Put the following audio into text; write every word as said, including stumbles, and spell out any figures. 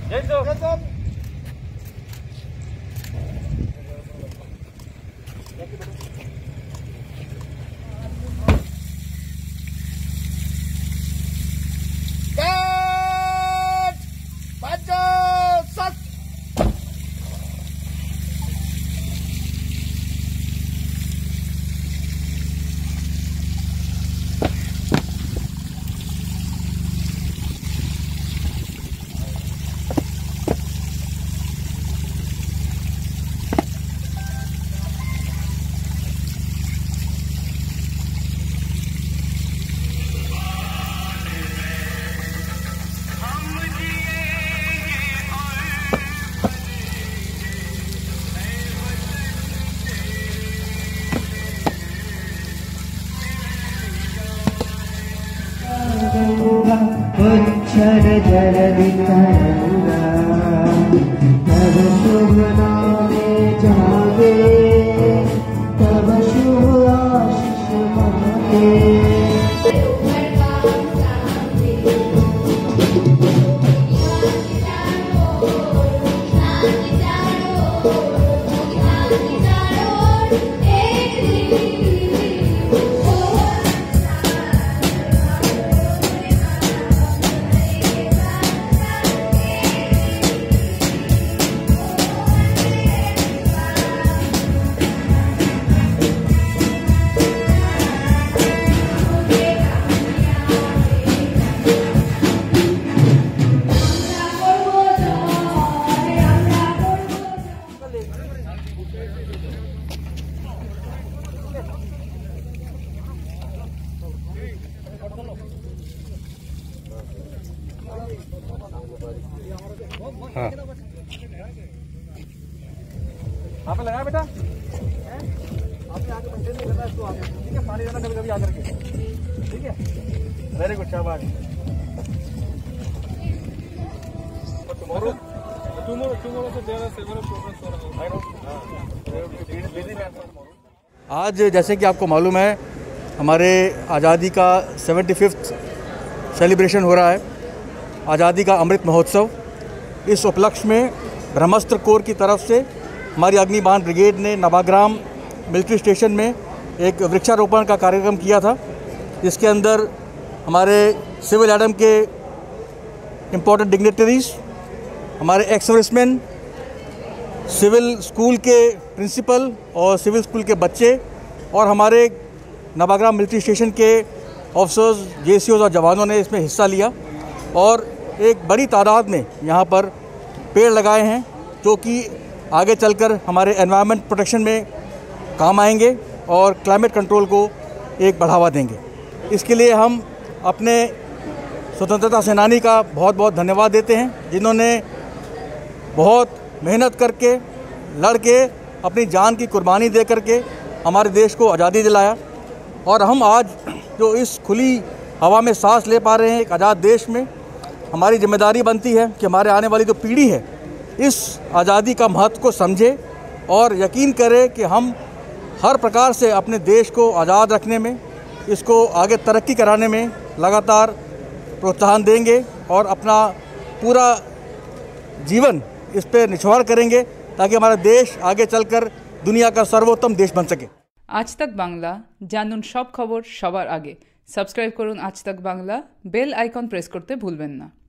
उच्छ्र जलवितरंगा तब शुभ नामे जागे तब शुभ आशीष मांगे। हाँ आप लगाया बेटा, आपने आगे मेंटेन नहीं करना है इसको आगे, ठीक है। पानी देना कभी कभी आकर के, ठीक है। वेरी गुड, शाबाश। टुमारो टुमारो टुमारो तो there are several programs for I know. आज जैसे कि आपको मालूम है हमारे आज़ादी का सेवेंटी फिफ्थ सेलिब्रेशन हो रहा है, आज़ादी का अमृत महोत्सव। इस उपलक्ष्य में ब्रह्मास्त्र कोर की तरफ से हमारी अग्निबाण ब्रिगेड ने नवाग्राम मिलिट्री स्टेशन में एक वृक्षारोपण का कार्यक्रम किया था, जिसके अंदर हमारे सिविल एडम के इम्पोर्टेंट डिग्नेटरीज, हमारे एक्स सर्विसमैन, सिविल स्कूल के प्रिंसिपल और सिविल स्कूल के बच्चे और हमारे नवाग्राम मिलिट्री स्टेशन के ऑफिसर्स, जेसीओज और जवानों ने इसमें हिस्सा लिया और एक बड़ी तादाद में यहाँ पर पेड़ लगाए हैं, जो कि आगे चलकर हमारे एनवायरनमेंट प्रोटेक्शन में काम आएंगे और क्लाइमेट कंट्रोल को एक बढ़ावा देंगे। इसके लिए हम अपने स्वतंत्रता सेनानी का बहुत बहुत धन्यवाद देते हैं, जिन्होंने बहुत मेहनत करके लड़ के अपनी जान की कुर्बानी दे करके हमारे देश को आज़ादी दिलाया। और हम आज जो इस खुली हवा में सांस ले पा रहे हैं एक आज़ाद देश में, हमारी जिम्मेदारी बनती है कि हमारे आने वाली जो पीढ़ी है इस आज़ादी का महत्व को समझे और यकीन करे कि हम हर प्रकार से अपने देश को आज़ाद रखने में, इसको आगे तरक्की कराने में लगातार प्रोत्साहन देंगे और अपना पूरा जीवन इस पर निछावर करेंगे, ताकि हमारा देश आगे चलकर दुनिया का सर्वोत्तम देश बन सके। आज तक बांग्ला जानून सब खबर सबार आगे। सबस्क्राइब करुन आज तक बांग्ला, बेल आइकन प्रेस करते भूलबेन ना।